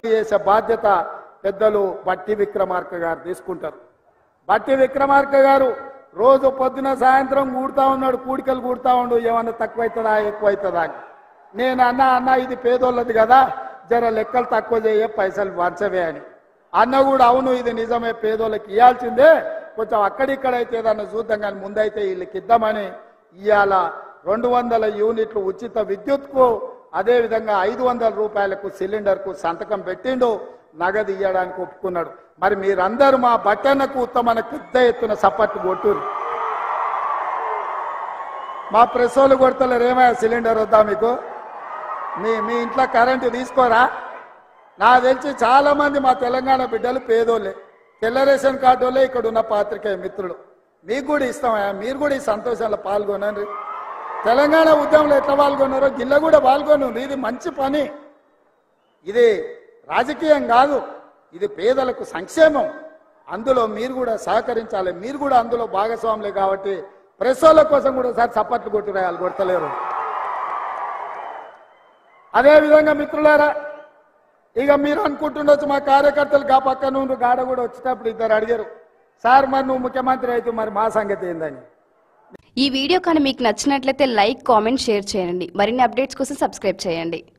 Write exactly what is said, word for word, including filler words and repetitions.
చేసే బాధ్యత పెద్దలు బట్టి విక్రమార్క గారు తీసుకుంటారు. బట్టి విక్రమార్క గారు రోజు పొద్దున సాయంత్రం కూడుతా ఉన్నాడు, కూడికలు కూడుతా ఉండు, ఏమన్నా తక్కువైతుందా ఎక్కువైతుందా అని. నేను అన్న అన్న ఇది పేదోళ్ళది కదా, జర లెక్కలు తక్కువ చేయే పైసలు వంచవే అని. అన్న కూడా అవును ఇది నిజమే, పేదోళ్ళకి ఇవ్వాల్సిందే, కొంచెం అక్కడిక్కడైతే ఏదన్నా చూద్దాం కానీ ముందైతే వీళ్ళకి ఇద్దామని ఇవాళ రెండు వందల యూనిట్లు ఉచిత విద్యుత్కు అదేవిధంగా ఐదు వందల రూపాయలకు సిలిండర్కు సంతకం పెట్టిండు, నగదు ఇవ్వడానికి ఒప్పుకున్నాడు. మరి మీరందరూ మా బట్టన్నకు ఉత్తమన పెద్ద ఎత్తున సపోర్ట్ కొట్టురు. మా ప్రెస్ వాళ్ళు కొడతలేరు, ఏమయ్యా సిలిండర్ వద్దా మీకు? మీ మీ ఇంట్లో కరెంటు తీసుకోరా? నాకు తెలిసి చాలా మంది మా తెలంగాణ బిడ్డలు పేదోళ్ళే, తెల్ల రేషన్ కార్డు వాళ్ళే ఇక్కడ ఉన్న పాత్రికేయ మిత్రులు. మీకు కూడా ఇస్తామయ్యా, మీరు కూడా ఈ సంతోషాల్లో పాల్గొనండి. తెలంగాణ ఉద్యమంలో ఎట్లా పాల్గొన్నారో గిల్ల కూడా పాల్గొనండి. ఇది మంచి పని, ఇది రాజకీయం కాదు, ఇది పేదలకు సంక్షేమం. అందులో మీరు కూడా సహకరించాలి, మీరు కూడా అందులో భాగస్వాములే. కాబట్టి ప్రెస్ వాళ్ళ కోసం కూడా సార్ సపోర్ట్లు కొట్టురాయాలి, కొట్టలేరు. అదేవిధంగా మిత్రులారా, ఇక మీరు అనుకుంటుండొచ్చు మా కార్యకర్తలు గా పక్క నుండి గాడ కూడా వచ్చేటప్పుడు ఇద్దరు అడిగారు, సార్ మరి నువ్వు ముఖ్యమంత్రి అయితే మరి మా సంగతి ఏందని. ఈ వీడియో కానీ మీకు నచ్చినట్లయితే లైక్, కామెంట్, షేర్ చేయండి. మరిన్ని అప్డేట్స్ కోసం సబ్స్క్రైబ్ చేయండి.